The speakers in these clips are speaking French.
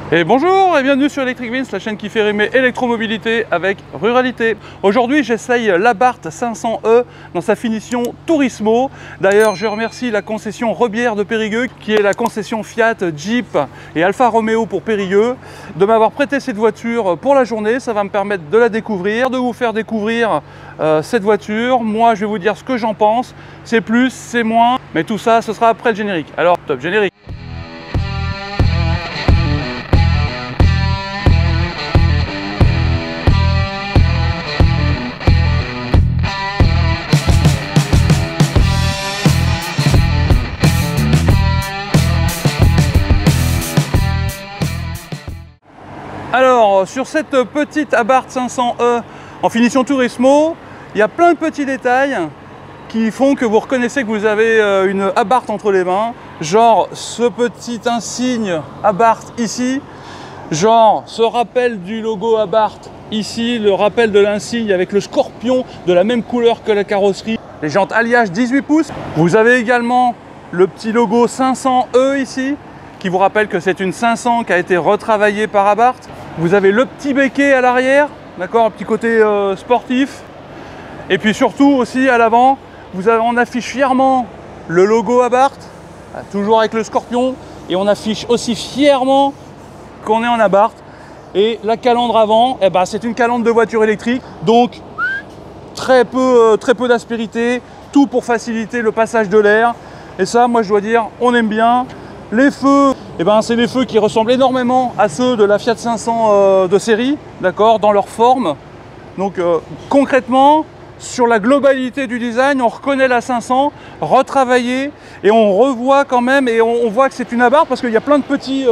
Et bonjour et bienvenue sur Electric Vince, la chaîne qui fait rimer électromobilité avec ruralité. Aujourd'hui, j'essaye l'Abarth 500e dans sa finition Turismo. D'ailleurs, je remercie la concession Rebière de Périgueux, qui est la concession Fiat, Jeep et Alfa Romeo pour Périgueux, de m'avoir prêté cette voiture pour la journée. Ça va me permettre de la découvrir, de vous faire découvrir cette voiture. Moi, je vais vous dire ce que j'en pense. C'est plus, c'est moins, mais tout ça, ce sera après le générique. Alors, top générique. Alors, sur cette petite Abarth 500e en finition Turismo, il y a plein de petits détails qui font que vous reconnaissez que vous avez une Abarth entre les mains. Genre ce petit insigne Abarth ici, genre ce rappel du logo Abarth ici, le rappel de l'insigne avec le scorpion de la même couleur que la carrosserie. Les jantes alliage 18 pouces. Vous avez également le petit logo 500e ici, qui vous rappelle que c'est une 500 qui a été retravaillée par Abarth. Vous avez le petit béquet à l'arrière, d'accord, un petit côté sportif. Et puis surtout aussi à l'avant, on affiche fièrement le logo Abarth, toujours avec le scorpion, et on affiche aussi fièrement qu'on est en Abarth. Et la calandre avant, eh ben, c'est une calandre de voiture électrique, donc très peu d'aspérité, tout pour faciliter le passage de l'air. Et ça, moi je dois dire, on aime bien. Les feux, eh ben, c'est des feux qui ressemblent énormément à ceux de la Fiat 500 de série, d'accord, dans leur forme. Donc concrètement, sur la globalité du design, on reconnaît la 500 retravaillée et on revoit quand même, et on voit que c'est une Abarth parce qu'il y a plein de petits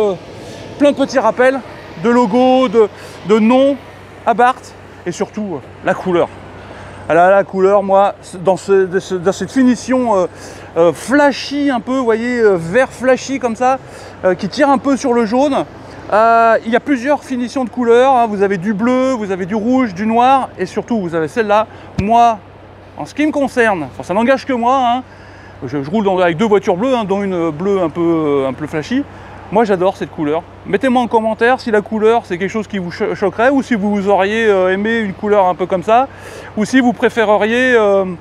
rappels de logos, de noms Abarth, et surtout la couleur. Alors la couleur, moi, dans cette finition flashy un peu, vous voyez, vert flashy comme ça, qui tire un peu sur le jaune. Il y a plusieurs finitions de couleurs, hein. Vous avez du bleu, vous avez du rouge, du noir, et surtout vous avez celle-là. Moi, en ce qui me concerne, enfin, ça n'engage que moi, hein. Je roule avec deux voitures bleues, hein, dont une bleue un peu flashy. Moi j'adore cette couleur. Mettez-moi en commentaire si la couleur c'est quelque chose qui vous choquerait, ou si vous auriez aimé une couleur un peu comme ça, ou si vous préféreriez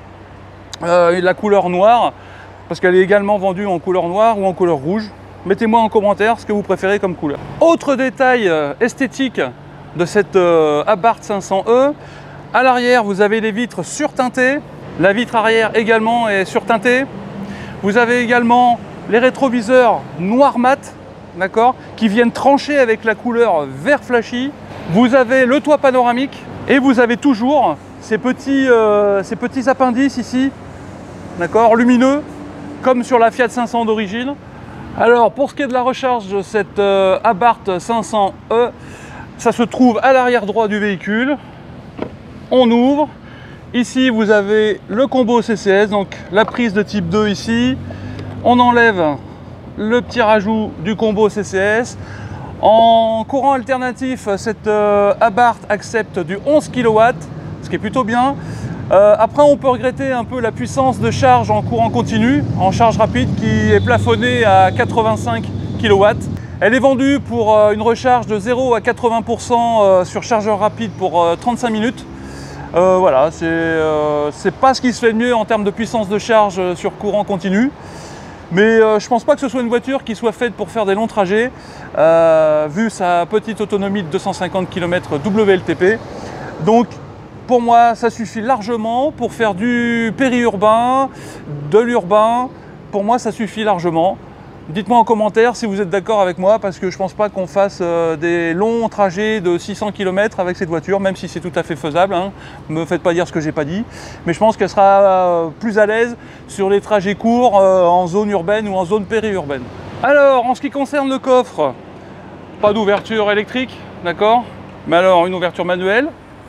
la couleur noire, parce qu'elle est également vendue en couleur noire ou en couleur rouge. Mettez-moi en commentaire ce que vous préférez comme couleur. Autre détail esthétique de cette Abarth 500e, à l'arrière vous avez les vitres surteintées, la vitre arrière également est surteintée. Vous avez également les rétroviseurs noir mat, d'accord, qui viennent trancher avec la couleur vert flashy. Vous avez le toit panoramique et vous avez toujours ces petits appendices ici, d'accord, lumineux, comme sur la Fiat 500 d'origine. Alors pour ce qui est de la recharge de cette Abarth 500e, ça se trouve à l'arrière droit du véhicule. On ouvre. Ici vous avez le combo CCS, donc la prise de type 2 ici. On enlève le petit rajout du combo CCS. En courant alternatif, cette Abarth accepte du 11 kW, ce qui est plutôt bien. Après, on peut regretter un peu la puissance de charge en courant continu, en charge rapide, qui est plafonnée à 85 kW. Elle est vendue pour une recharge de 0 à 80% sur chargeur rapide pour 35 minutes. Voilà, c'est pas ce qui se fait de mieux en termes de puissance de charge sur courant continu. Mais je pense pas que ce soit une voiture qui soit faite pour faire des longs trajets, vu sa petite autonomie de 250 km WLTP. Donc pour moi, ça suffit largement pour faire du périurbain, de l'urbain. Pour moi, ça suffit largement. Dites-moi en commentaire si vous êtes d'accord avec moi, parce que je ne pense pas qu'on fasse des longs trajets de 600 km avec cette voiture, même si c'est tout à fait faisable, hein. Ne me faites pas dire ce que j'ai pas dit. Mais je pense qu'elle sera plus à l'aise sur les trajets courts en zone urbaine ou en zone périurbaine. Alors, en ce qui concerne le coffre, pas d'ouverture électrique, d'accord? Mais alors, une ouverture manuelle.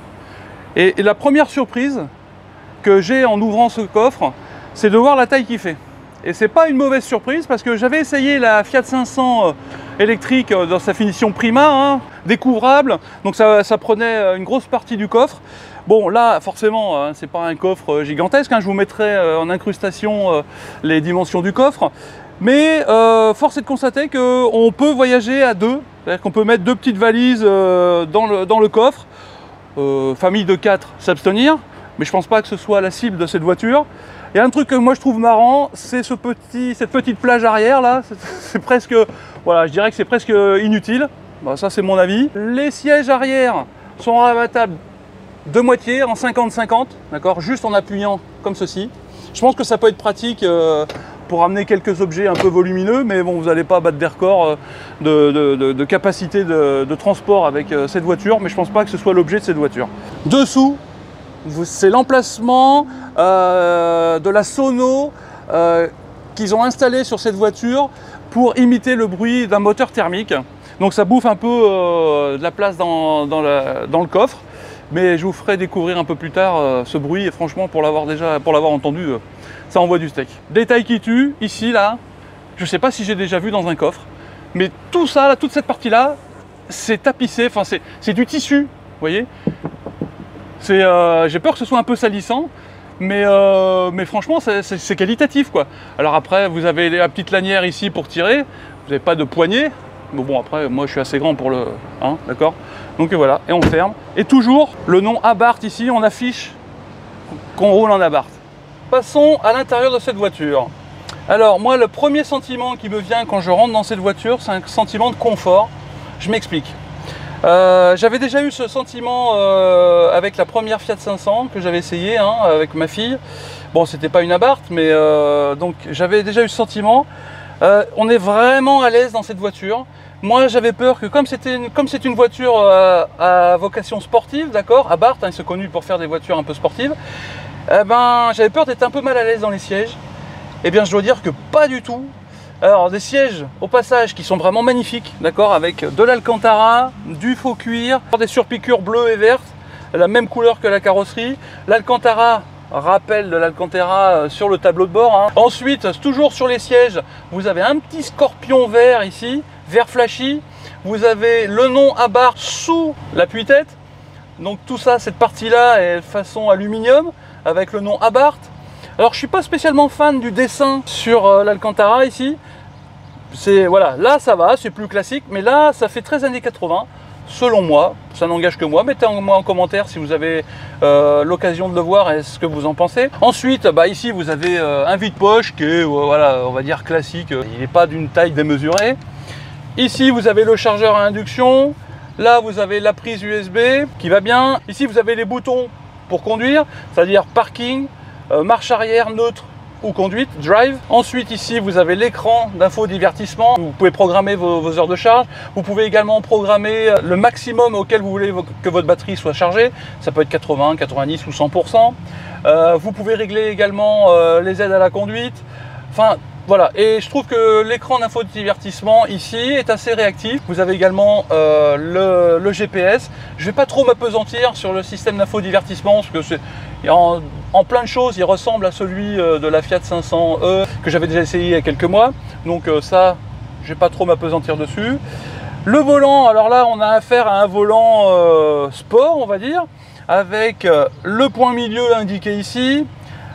Et la première surprise que j'ai en ouvrant ce coffre, c'est de voir la taille qu'il fait. Et c'est pas une mauvaise surprise, parce que j'avais essayé la Fiat 500 électrique dans sa finition Prima, hein, découvrable, donc ça prenait une grosse partie du coffre. Bon là forcément c'est pas un coffre gigantesque, hein, je vous mettrai en incrustation les dimensions du coffre, Mais force est de constater qu'on peut voyager à deux, c'est-à-dire qu'on peut mettre deux petites valises dans le coffre. Famille de 4, s'abstenir, mais je pense pas que ce soit la cible de cette voiture. Et un truc que moi je trouve marrant, c'est cette petite plage arrière là, c'est presque, voilà, je dirais que c'est presque inutile. Bon, ça c'est mon avis. Les sièges arrière sont rabattables de moitié en 50-50, d'accord, juste en appuyant comme ceci. Je pense que ça peut être pratique pour amener quelques objets un peu volumineux, mais bon, vous n'allez pas battre des records de capacité de transport avec cette voiture, mais je pense pas que ce soit l'objet de cette voiture. Dessous, c'est l'emplacement de la sono qu'ils ont installé sur cette voiture pour imiter le bruit d'un moteur thermique. Donc ça bouffe un peu de la place dans le coffre, mais je vous ferai découvrir un peu plus tard ce bruit, et franchement pour l'avoir entendu, ça envoie du steak. Détail qui tue, ici là, je ne sais pas si j'ai déjà vu dans un coffre, mais tout ça, là, toute cette partie là, c'est tapissé, enfin c'est du tissu, vous voyez. J'ai peur que ce soit un peu salissant, mais franchement c'est qualitatif quoi. Alors après vous avez la petite lanière ici pour tirer, vous n'avez pas de poignée, mais bon après moi je suis assez grand pour le, hein, d'accord. Donc voilà, et on ferme. Et toujours le nom Abarth ici, on affiche qu'on roule en Abarth. Passons à l'intérieur de cette voiture. Alors moi le premier sentiment qui me vient quand je rentre dans cette voiture, c'est un sentiment de confort. Je m'explique. J'avais déjà eu ce sentiment avec la première Fiat 500 que j'avais essayé avec ma fille. Bon, c'était pas une Abarth, mais donc j'avais déjà eu ce sentiment. On est vraiment à l'aise dans cette voiture. Moi, j'avais peur que comme c'est une voiture à vocation sportive, d'accord, Abarth, ils sont connus pour faire des voitures un peu sportives. J'avais peur d'être un peu mal à l'aise dans les sièges. Eh bien, je dois dire que pas du tout. Alors, des sièges, au passage, qui sont vraiment magnifiques, d'accord, avec de l'Alcantara, du faux cuir, des surpiqûres bleues et vertes, la même couleur que la carrosserie. L'Alcantara rappelle de l'Alcantara sur le tableau de bord. Ensuite, toujours sur les sièges, vous avez un petit scorpion vert ici, vert flashy. Vous avez le nom Abarth sous l'appui-tête. Donc tout ça, cette partie-là est façon aluminium, avec le nom Abarth. Alors je suis pas spécialement fan du dessin sur l'Alcantara ici. Voilà, là ça va, c'est plus classique, mais là ça fait très années 80, selon moi, ça n'engage que moi. Mettez-moi en commentaire si vous avez l'occasion de le voir et ce que vous en pensez. Ensuite, ici vous avez un vide-poche qui est, voilà, on va dire classique, il n'est pas d'une taille démesurée. Ici vous avez le chargeur à induction, là vous avez la prise USB qui va bien. Ici vous avez les boutons pour conduire, c'est-à-dire parking, marche arrière, neutre ou conduite, drive. Ensuite ici vous avez l'écran d'infodivertissement, vous pouvez programmer vos heures de charge. Vous pouvez également programmer le maximum auquel vous voulez que votre batterie soit chargée, ça peut être 80, 90 ou 100%. Vous pouvez régler également les aides à la conduite, enfin voilà. Et je trouve que l'écran d'infodivertissement ici est assez réactif. Vous avez également le GPS. Je ne vais pas trop m'apesantir sur le système d'infodivertissement parce que c'est en plein de choses, il ressemble à celui de la Fiat 500e que j'avais déjà essayé il y a quelques mois. Donc ça, je ne vais pas trop m'apesantir dessus. Le volant, alors là, on a affaire à un volant sport, on va dire, avec le point milieu indiqué ici.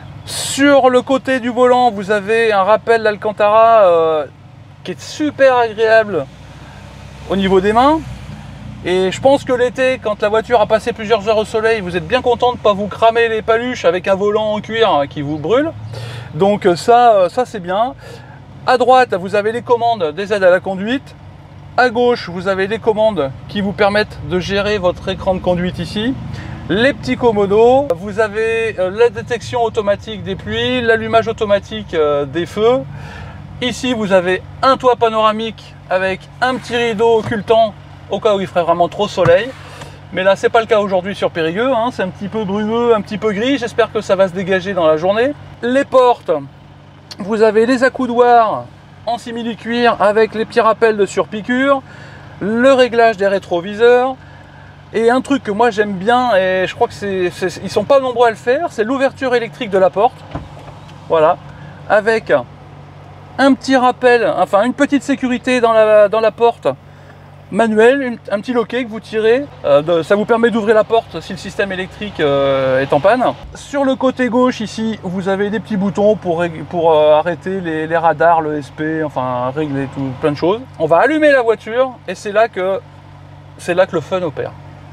Sur le côté du volant, vous avez un rappel d'Alcantara qui est super agréable au niveau des mains. Et je pense que l'été, quand la voiture a passé plusieurs heures au soleil, vous êtes bien content de ne pas vous cramer les paluches avec un volant en cuir qui vous brûle. Donc ça c'est bien. À droite, vous avez les commandes des aides à la conduite. À gauche, vous avez les commandes qui vous permettent de gérer votre écran de conduite ici. Les petits commodos, vous avez la détection automatique des pluies, l'allumage automatique des feux. Ici, vous avez un toit panoramique avec un petit rideau occultant au cas où il ferait vraiment trop soleil. Mais là, c'est pas le cas aujourd'hui sur Périgueux, c'est un petit peu brumeux, un petit peu gris. J'espère que ça va se dégager dans la journée. Les portes, vous avez les accoudoirs en simili-cuir avec les petits rappels de surpiqûre, le réglage des rétroviseurs. Et un truc que moi j'aime bien, et je crois que ils sont pas nombreux à le faire, c'est l'ouverture électrique de la porte. Voilà, avec un petit rappel, enfin une petite sécurité dans la porte manuel, un petit loquet que vous tirez. Ça vous permet d'ouvrir la porte si le système électrique est en panne. Sur le côté gauche ici, vous avez des petits boutons pour arrêter les radars, le SP, enfin régler plein de choses. On va allumer la voiture et c'est là que le fun opère.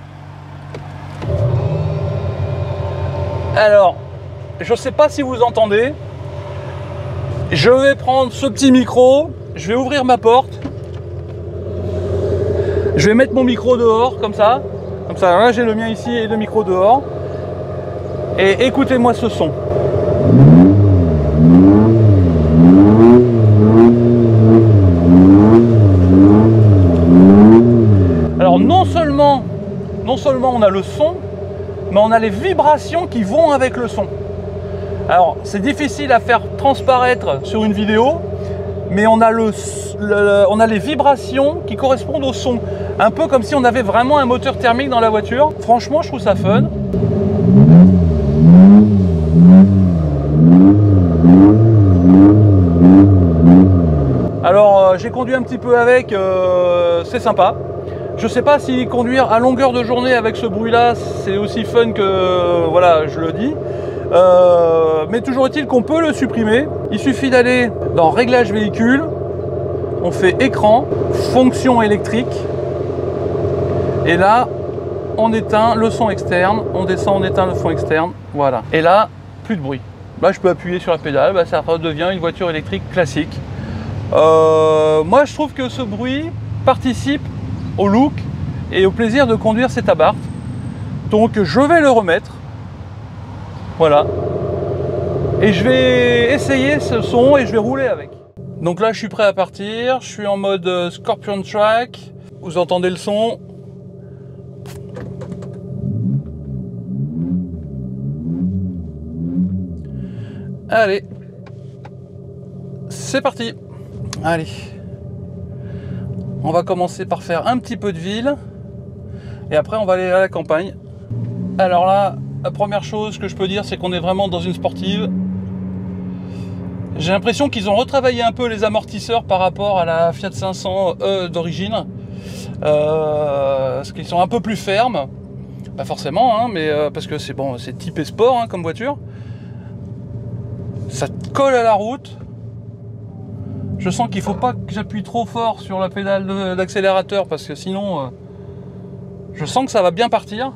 Alors, je ne sais pas si vous entendez. Je vais prendre ce petit micro, je vais ouvrir ma porte. Je vais mettre mon micro dehors, comme ça. Là j'ai le mien ici et le micro dehors. Et écoutez-moi ce son. Alors non seulement on a le son, mais on a les vibrations qui vont avec le son. Alors c'est difficile à faire transparaître sur une vidéo, mais on a les vibrations qui correspondent au son. Un peu comme si on avait vraiment un moteur thermique dans la voiture. Franchement, je trouve ça fun. Alors, j'ai conduit un petit peu avec, c'est sympa. Je sais pas si conduire à longueur de journée avec ce bruit-là, c'est aussi fun que, voilà, je le dis. Mais toujours est-il qu'on peut le supprimer. Il suffit d'aller dans Réglage véhicule, on fait écran, fonction électrique, et là on éteint le son externe, on descend, on éteint le son externe, voilà. Et là, plus de bruit. Là je peux appuyer sur la pédale, bah, ça redevient une voiture électrique classique. Moi je trouve que ce bruit participe au look et au plaisir de conduire cette Abarth. Donc je vais le remettre. Voilà. Et je vais essayer ce son et je vais rouler avec. Donc là je suis prêt à partir, je suis en mode Scorpion Track. Vous entendez le son. Allez. C'est parti. Allez. On va commencer par faire un petit peu de ville. Et après on va aller à la campagne. Alors là, la première chose que je peux dire, c'est qu'on est vraiment dans une sportive. J'ai l'impression qu'ils ont retravaillé un peu les amortisseurs par rapport à la Fiat 500e d'origine. Parce qu'ils sont un peu plus fermes. Pas forcément, hein, mais parce que c'est bon, c'est typé sport hein, comme voiture. Ça colle à la route. Je sens qu'il ne faut pas que j'appuie trop fort sur la pédale d'accélérateur parce que sinon, je sens que ça va bien partir.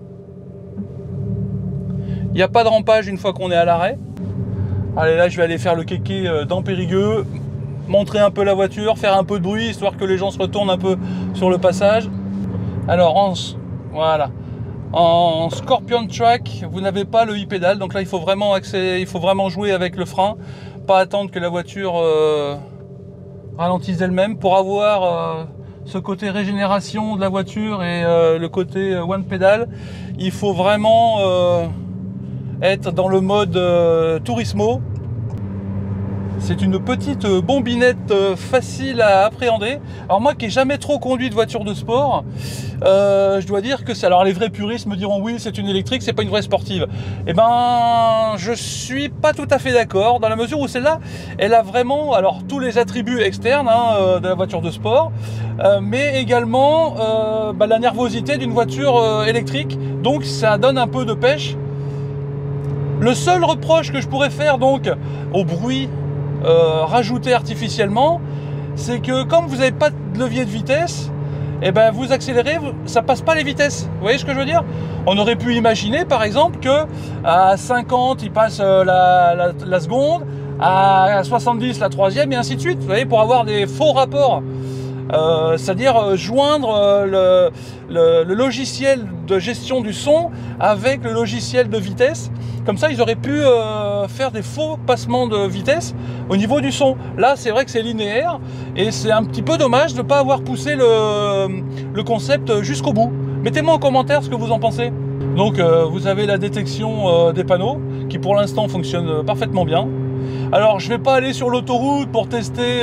Il n'y a pas de rampage une fois qu'on est à l'arrêt. Allez, là je vais aller faire le kéké dans Périgueux, montrer un peu la voiture, faire un peu de bruit, histoire que les gens se retournent un peu sur le passage. Alors, voilà. En Scorpion Track, vous n'avez pas le e-pédale, donc là il faut vraiment jouer avec le frein, pas attendre que la voiture ralentisse d'elle-même. Pour avoir ce côté régénération de la voiture et le côté one pédale, il faut vraiment être dans le mode Turismo. C'est une petite bombinette facile à appréhender. Alors moi qui n'ai jamais trop conduit de voiture de sport, je dois dire que c'est... Alors les vrais puristes me diront oui c'est une électrique, c'est pas une vraie sportive. Eh ben je suis pas tout à fait d'accord, dans la mesure où celle-là, elle a vraiment alors tous les attributs externes hein, de la voiture de sport, mais également la nervosité d'une voiture électrique. Donc ça donne un peu de pêche. Le seul reproche que je pourrais faire donc au bruit rajouté artificiellement, c'est que comme vous n'avez pas de levier de vitesse, et ben vous accélérez, ça passe pas les vitesses. Vous voyez ce que je veux dire? On aurait pu imaginer par exemple que à 50 il passe la seconde, à 70 la troisième et ainsi de suite. Vous voyez, pour avoir des faux rapports. C'est-à-dire joindre le logiciel de gestion du son avec le logiciel de vitesse. Comme ça, ils auraient pu faire des faux passements de vitesse au niveau du son. Là, c'est vrai que c'est linéaire et c'est un petit peu dommage de ne pas avoir poussé le concept jusqu'au bout. Mettez-moi en commentaire ce que vous en pensez. Donc, vous avez la détection des panneaux qui, pour l'instant, fonctionne parfaitement bien. Alors, je ne vais pas aller sur l'autoroute pour tester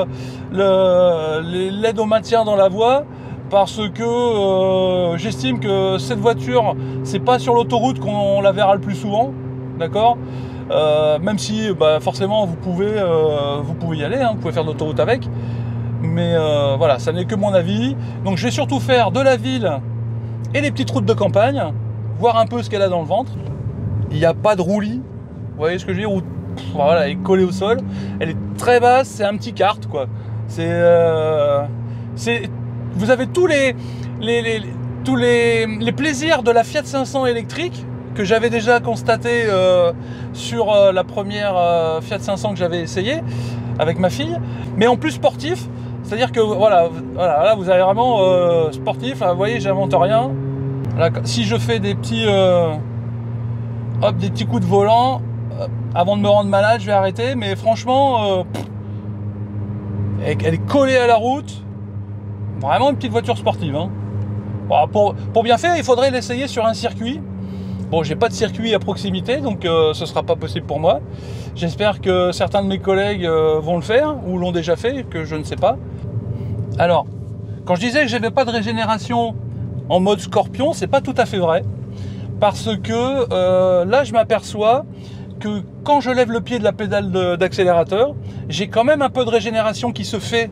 l'aide au maintien dans la voie parce que j'estime que cette voiture, c'est pas sur l'autoroute qu'on la verra le plus souvent, d'accord, même si forcément vous pouvez y aller, hein, vous pouvez faire de l'autoroute avec, Mais voilà, ça n'est que mon avis. Donc je vais surtout faire de la ville et les petites routes de campagne, voir un peu ce qu'elle a dans le ventre. Il n'y a pas de roulis, vous voyez ce que je veux dire, voilà, elle est collée au sol, elle est très basse, c'est un petit kart quoi. Vous avez tous les plaisirs de la Fiat 500 électrique que j'avais déjà constaté sur la première Fiat 500 que j'avais essayé avec ma fille, mais en plus sportif, c'est-à-dire que voilà, là vous avez vraiment sportif, là, vous voyez, j'invente rien. Là, si je fais des petits des petits coups de volant, avant de me rendre malade, je vais arrêter, mais franchement, elle est collée à la route, vraiment une petite voiture sportive. Hein. Bon, pour bien faire, il faudrait l'essayer sur un circuit. Bon, j'ai pas de circuit à proximité, donc ce sera pas possible pour moi. J'espère que certains de mes collègues vont le faire, ou l'ont déjà fait, que je ne sais pas. Alors, quand je disais que j'avais pas de régénération en mode Scorpion, c'est pas tout à fait vrai. Parce que là, je m'aperçois que quand je lève le pied de la pédale d'accélérateur, j'ai quand même un peu de régénération qui se fait.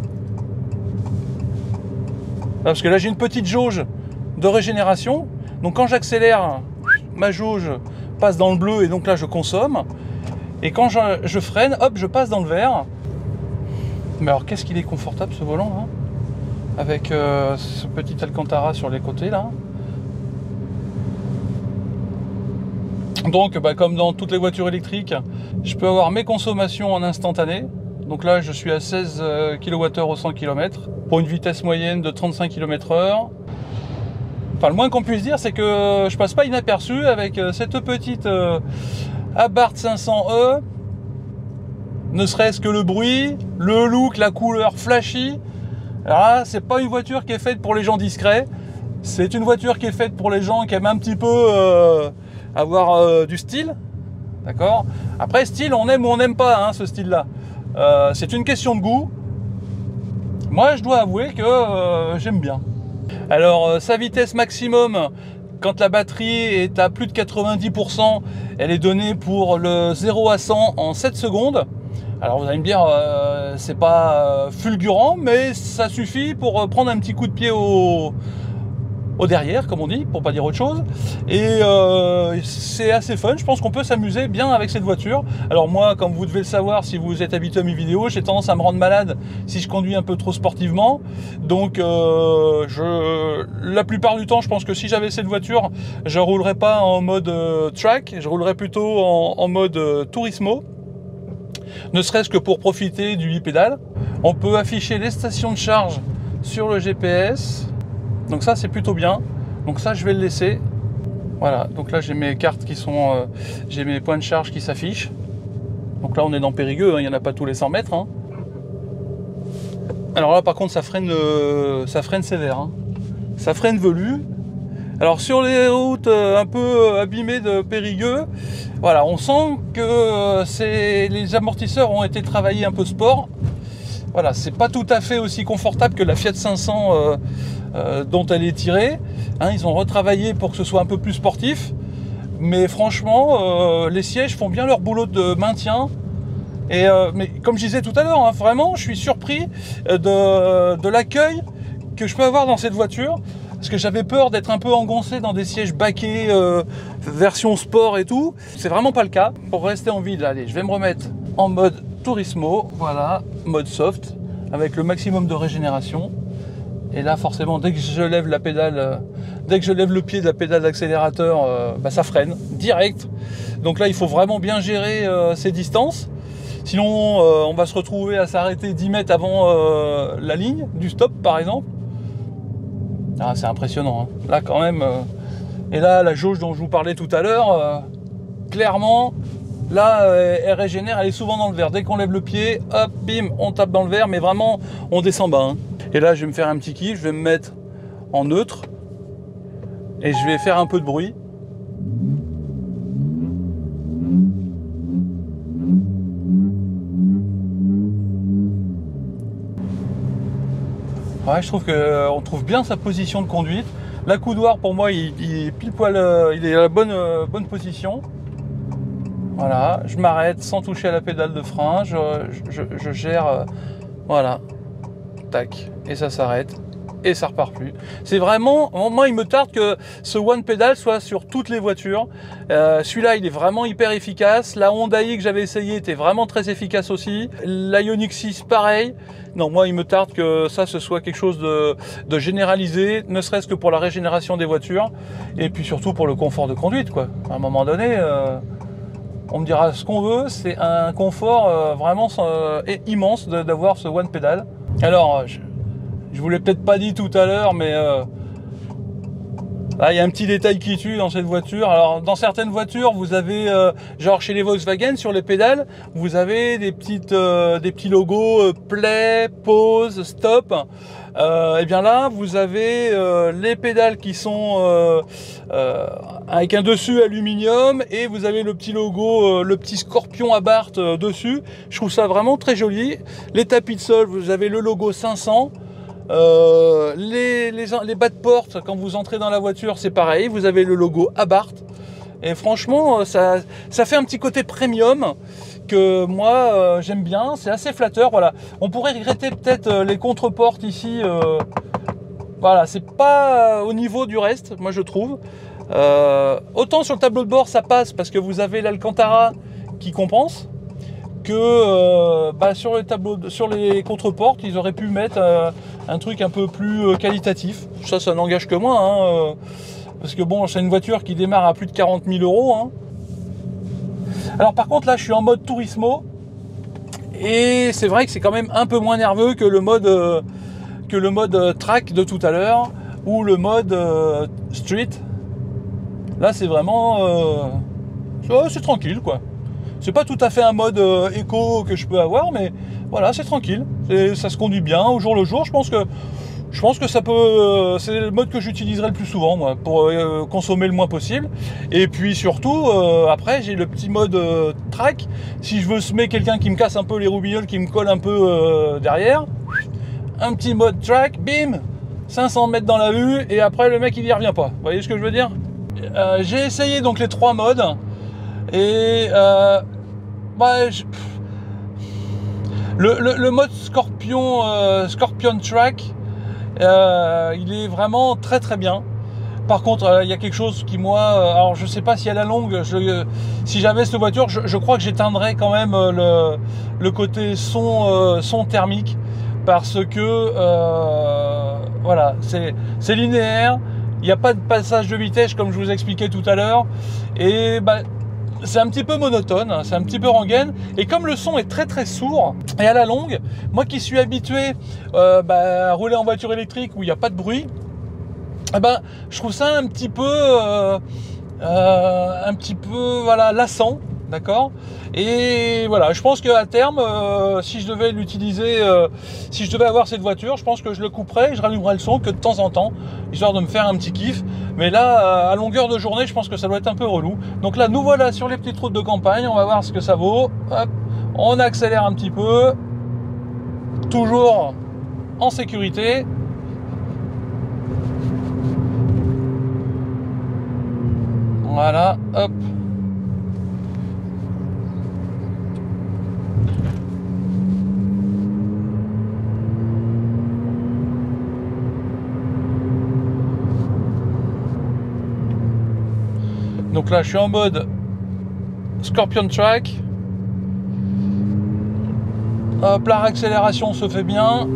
Parce que là, j'ai une petite jauge de régénération. Donc quand j'accélère, ma jauge passe dans le bleu et donc là, je consomme. Et quand je freine, hop, je passe dans le vert. Mais alors, qu'est-ce qu'il est confortable ce volant, hein, avec ce petit Alcantara sur les côtés, là. Donc, comme dans toutes les voitures électriques, je peux avoir mes consommations en instantané. Donc là, je suis à 16 kWh au 100 km pour une vitesse moyenne de 35 km/h. Enfin, le moins qu'on puisse dire, c'est que je passe pas inaperçu avec cette petite Abarth 500e. Ne serait-ce que le bruit, le look, la couleur flashy. Alors là, c'est pas une voiture qui est faite pour les gens discrets. C'est une voiture qui est faite pour les gens qui aiment un petit peu avoir du style. D'accord ? Après, style, on aime ou on n'aime pas, hein, ce style-là. C'est une question de goût. Moi, je dois avouer que j'aime bien. Alors, sa vitesse maximum, quand la batterie est à plus de 90%, elle est donnée pour le 0 à 100 en 7 secondes. Alors, vous allez me dire, c'est pas fulgurant, mais ça suffit pour prendre un petit coup de pied au derrière, comme on dit, pour pas dire autre chose. Et c'est assez fun, je pense qu'on peut s'amuser bien avec cette voiture. Alors moi, comme vous devez le savoir, si vous êtes habitué à mes vidéos, j'ai tendance à me rendre malade si je conduis un peu trop sportivement. Donc la plupart du temps, je pense que si j'avais cette voiture, je roulerais pas en mode track, je roulerais plutôt en mode Turismo. Ne serait-ce que pour profiter du bipédale. On peut afficher les stations de charge sur le GPS. Donc ça, c'est plutôt bien. Donc ça, je vais le laisser. Voilà, donc là, j'ai mes cartes qui sont... j'ai mes points de charge qui s'affichent. Donc là, on est dans Périgueux, hein, il n'y en a pas tous les 100 mètres. Hein. Alors là, par contre, ça freine sévère. Hein. Ça freine velu. Alors sur les routes un peu abîmées de Périgueux, voilà, on sent que les amortisseurs ont été travaillés un peu sport. Voilà, c'est pas tout à fait aussi confortable que la Fiat 500 dont elle est tirée. Hein, ils ont retravaillé pour que ce soit un peu plus sportif. Mais franchement, les sièges font bien leur boulot de maintien. Et mais comme je disais tout à l'heure, hein, vraiment, je suis surpris de l'accueil que je peux avoir dans cette voiture. Parce que j'avais peur d'être un peu engoncé dans des sièges baquets, version sport et tout. C'est vraiment pas le cas. Pour rester en ville, allez, je vais me remettre en mode Turismo. Voilà, mode soft, avec le maximum de régénération. Et là, forcément, dès que je lève la pédale, dès que je lève le pied de la pédale d'accélérateur, ça freine direct. Donc là, il faut vraiment bien gérer ces distances. Sinon, on va se retrouver à s'arrêter 10 mètres avant la ligne du stop, par exemple. Ah, c'est impressionnant. Hein. Là, quand même. Et là, la jauge dont je vous parlais tout à l'heure, clairement, là, elle régénère, elle est souvent dans le vert. Dès qu'on lève le pied, hop, bim, on tape dans le vert, mais vraiment, on descend bas. Hein. Et là, je vais me faire un petit kiff, je vais me mettre en neutre et je vais faire un peu de bruit. Ouais, je trouve qu'on trouve bien sa position de conduite. L'accoudoir, pour moi, il est pile poil, il est à la bonne position. Voilà, je m'arrête sans toucher à la pédale de frein, je gère, voilà. tac, et ça s'arrête. Et ça repart plus. C'est vraiment, moi il me tarde que ce one pedal soit sur toutes les voitures. Celui-là il est vraiment hyper efficace. La Honda i que j'avais essayé était vraiment très efficace aussi. La Ioniq 6 pareil. Non, moi il me tarde que ça ce soit quelque chose de généralisé, ne serait-ce que pour la régénération des voitures et puis surtout pour le confort de conduite quoi. À un moment donné, on me dira ce qu'on veut, c'est un confort vraiment immense d'avoir ce one pedal. Alors je vous l'ai peut-être pas dit tout à l'heure, mais là, il y a un petit détail qui tue dans cette voiture. Alors, dans certaines voitures, vous avez, genre chez les Volkswagen, sur les pédales, vous avez des petits logos play, pause, stop. Et bien là, vous avez les pédales qui sont avec un dessus aluminium et vous avez le petit logo, le petit scorpion Abarth dessus. Je trouve ça vraiment très joli. Les tapis de sol, vous avez le logo 500. Les bas de porte, quand vous entrez dans la voiture, c'est pareil, vous avez le logo Abarth. Et franchement, ça fait un petit côté premium que moi j'aime bien, c'est assez flatteur. Voilà. On pourrait regretter peut-être les contre-portes ici. Voilà, c'est pas au niveau du reste, moi je trouve. Autant sur le tableau de bord ça passe parce que vous avez l'Alcantara qui compense. Que sur les contre-portes, ils auraient pu mettre un truc un peu plus qualitatif. Ça n'engage que moi, hein, parce que bon, c'est une voiture qui démarre à plus de 40 000 euros. Hein. Alors par contre, là, je suis en mode Turismo, et c'est vrai que c'est quand même un peu moins nerveux que le mode track de tout à l'heure, ou le mode street. Là, c'est vraiment... c'est tranquille, quoi. C'est pas tout à fait un mode éco que je peux avoir, mais voilà, c'est tranquille. Ça se conduit bien au jour le jour. Je pense que ça peut. C'est le mode que j'utiliserai le plus souvent, moi, pour consommer le moins possible. Et puis surtout, après, j'ai le petit mode track. Si je veux semer quelqu'un qui me casse un peu les roubignoles, qui me colle un peu derrière, un petit mode track, bim, 500 mètres dans la vue, et après le mec il y revient pas. Vous voyez ce que je veux dire? J'ai essayé donc les 3 modes. Et le mode Scorpion Track, il est vraiment très très bien. Par contre, il y a quelque chose qui moi, alors je sais pas si à la longue, si j'avais cette voiture, je crois que j'éteindrais quand même le côté son thermique, parce que voilà, c'est linéaire, il n'y a pas de passage de vitesse comme je vous expliquais tout à l'heure, et c'est un petit peu monotone, c'est un petit peu rengaine, et comme le son est très très sourd, et à la longue, moi qui suis habitué à rouler en voiture électrique où il n'y a pas de bruit, je trouve ça un petit peu voilà, lassant, d'accord. Et voilà, je pense qu'à terme, si je devais l'utiliser, si je devais avoir cette voiture, je pense que je le couperais et je rallumerais le son que de temps en temps, histoire de me faire un petit kiff. Mais là, à longueur de journée, je pense que ça doit être un peu relou. Donc là, nous voilà sur les petites routes de campagne, on va voir ce que ça vaut. Hop, on accélère un petit peu, toujours en sécurité. Voilà, hop. Donc là, je suis en mode Scorpion Track. Hop, la réaccélération se fait bien.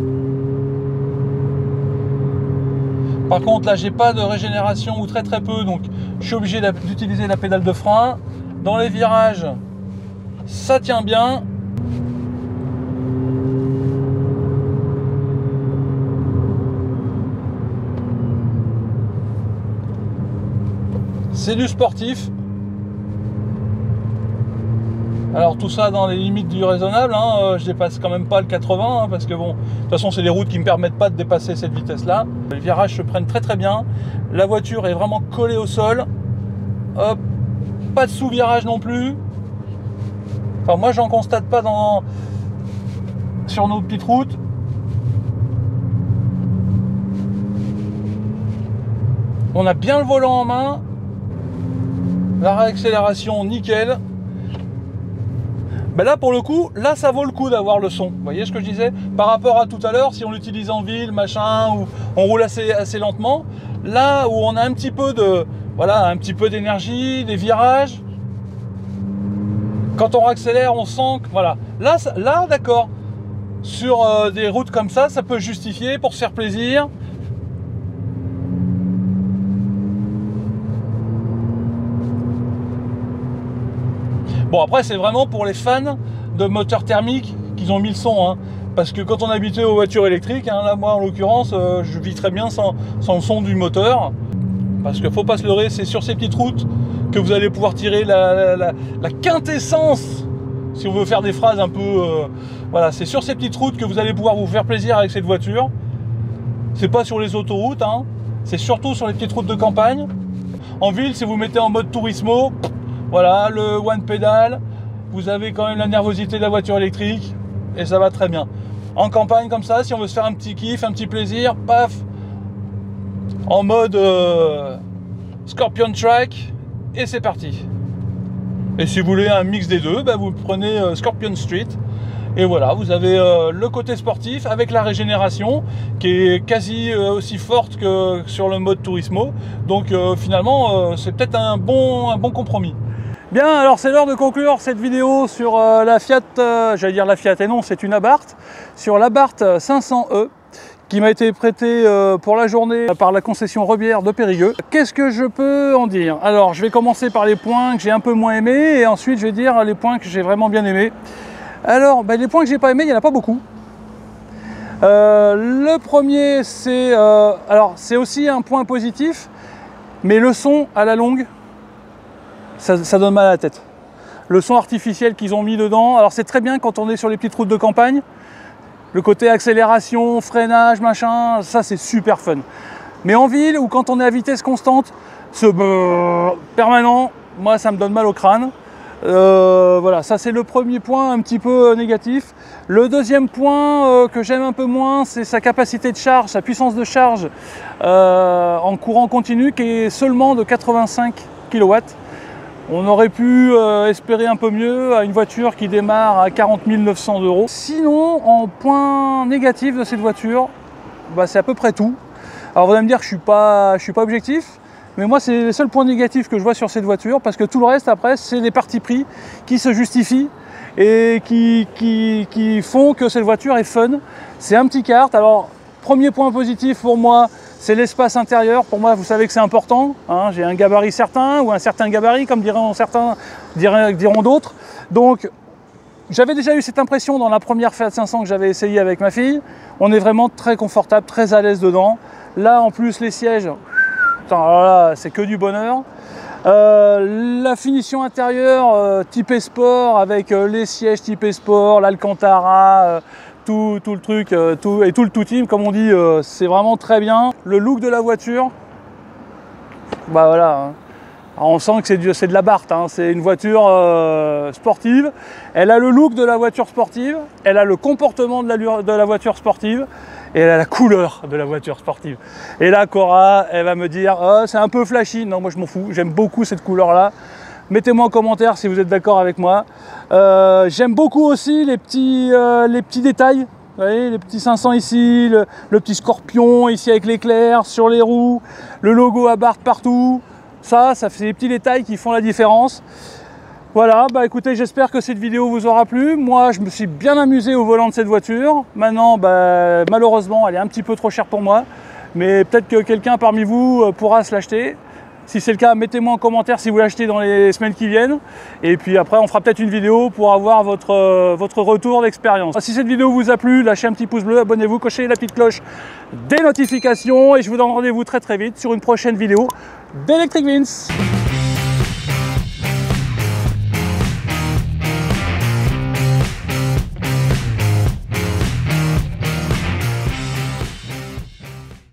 Par contre, là, j'ai pas de régénération ou très très peu, donc je suis obligé d'utiliser la pédale de frein. Dans les virages, ça tient bien. C'est du sportif. Alors tout ça dans les limites du raisonnable, hein. Je dépasse quand même pas le 80, hein, parce que bon, de toute façon c'est les routes qui me permettent pas de dépasser cette vitesse là. Les virages se prennent très très bien. La voiture est vraiment collée au sol. Hop, pas de sous-virage non plus. Enfin moi j'en constate pas sur nos petites routes. On a bien le volant en main. La réaccélération nickel. Ben là pour le coup, là ça vaut le coup d'avoir le son. Vous voyez ce que je disais? Par rapport à tout à l'heure, si on l'utilise en ville, machin, ou on roule assez lentement, là où on a un petit peu de, voilà, un petit peu d'énergie, des virages, quand on accélère, on sent que, voilà. Là d'accord, sur des routes comme ça peut justifier pour se faire plaisir. Bon après c'est vraiment pour les fans de moteurs thermiques qu'ils ont mis le son, hein. Parce que quand on est habitué aux voitures électriques, hein, là moi en l'occurrence je vis très bien sans le son du moteur. Parce qu'il ne faut pas se leurrer, c'est sur ces petites routes que vous allez pouvoir tirer la quintessence, si on veut faire des phrases un peu... voilà, c'est sur ces petites routes que vous allez pouvoir vous faire plaisir avec cette voiture. C'est pas sur les autoroutes, hein, c'est surtout sur les petites routes de campagne. En ville, si vous mettez en mode Turismo, voilà, le one pedal, vous avez quand même la nervosité de la voiture électrique et ça va très bien. En campagne comme ça, si on veut se faire un petit kiff, un petit plaisir, paf, en mode Scorpion Track et c'est parti. Et si vous voulez un mix des deux, bah vous prenez Scorpion Street et voilà, vous avez le côté sportif avec la régénération qui est quasi aussi forte que sur le mode Turismo. Donc finalement c'est peut-être un bon compromis. Bien, alors c'est l'heure de conclure cette vidéo sur la Fiat, j'allais dire la Fiat, et non, c'est une Abarth, sur l'Abarth 500e, qui m'a été prêtée pour la journée par la concession Rebière de Périgueux. Qu'est-ce que je peux en dire? Alors, je vais commencer par les points que j'ai un peu moins aimés, et ensuite je vais dire les points que j'ai vraiment bien aimés. Alors, les points que j'ai pas aimés, il n'y en a pas beaucoup. Le premier, c'est... alors, c'est aussi un point positif, mais le son à la longue, ça donne mal à la tête. Le son artificiel qu'ils ont mis dedans, alors c'est très bien quand on est sur les petites routes de campagne, le côté accélération, freinage, machin, ça c'est super fun. Mais en ville ou quand on est à vitesse constante, ce permanent, moi ça me donne mal au crâne. Voilà, ça c'est le premier point un petit peu négatif. Le deuxième point que j'aime un peu moins, c'est sa capacité de charge, sa puissance de charge en courant continu qui est seulement de 85 kW. On aurait pu espérer un peu mieux à une voiture qui démarre à 40 900 €. Sinon, en point négatif de cette voiture, c'est à peu près tout. Alors vous allez me dire que je suis pas objectif, mais moi c'est les seuls points négatifs que je vois sur cette voiture, parce que tout le reste après c'est des partis pris qui se justifient et qui font que cette voiture est fun. C'est un petit kart. Alors premier point positif pour moi, c'est l'espace intérieur. Pour moi, vous savez que c'est important, hein. J'ai un gabarit certain, ou un certain gabarit, comme diront certains, diront d'autres. Donc, j'avais déjà eu cette impression dans la première Fiat 500 que j'avais essayé avec ma fille. On est vraiment très confortable, très à l'aise dedans. Là, en plus, les sièges, c'est que du bonheur. La finition intérieure typée sport, avec les sièges typés sport, l'Alcantara, tout le truc, tout le tout team, comme on dit, c'est vraiment très bien. Le look de la voiture, voilà, hein. Alors on sent que c'est de la Barth, hein. C'est une voiture sportive. Elle a le look de la voiture sportive, elle a le comportement de la voiture sportive, et elle a la couleur de la voiture sportive. Et là, Cora, elle va me dire oh, c'est un peu flashy. Non, moi je m'en fous, j'aime beaucoup cette couleur-là. Mettez-moi en commentaire si vous êtes d'accord avec moi. J'aime beaucoup aussi les petits détails. Vous voyez, les petits 500 ici, le petit scorpion ici avec l'éclair sur les roues, le logo Abarth partout. Ça fait des petits détails qui font la différence. Voilà, écoutez, j'espère que cette vidéo vous aura plu. Moi, je me suis bien amusé au volant de cette voiture. Maintenant, malheureusement, elle est un petit peu trop chère pour moi. Mais peut-être que quelqu'un parmi vous pourra se l'acheter. Si c'est le cas, mettez-moi en commentaire si vous l'achetez dans les semaines qui viennent. Et puis après, on fera peut-être une vidéo pour avoir votre retour d'expérience. Si cette vidéo vous a plu, lâchez un petit pouce bleu, abonnez-vous, cochez la petite cloche des notifications. Et je vous donne rendez-vous très vite sur une prochaine vidéo d'Electric Vince.